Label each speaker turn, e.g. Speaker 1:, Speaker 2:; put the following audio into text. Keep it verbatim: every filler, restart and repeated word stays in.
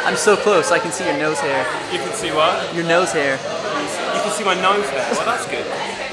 Speaker 1: I'm so close. I can see your nose hair.
Speaker 2: You can see what?
Speaker 1: Your nose hair.
Speaker 2: You can see my nose hair. Well, that's good.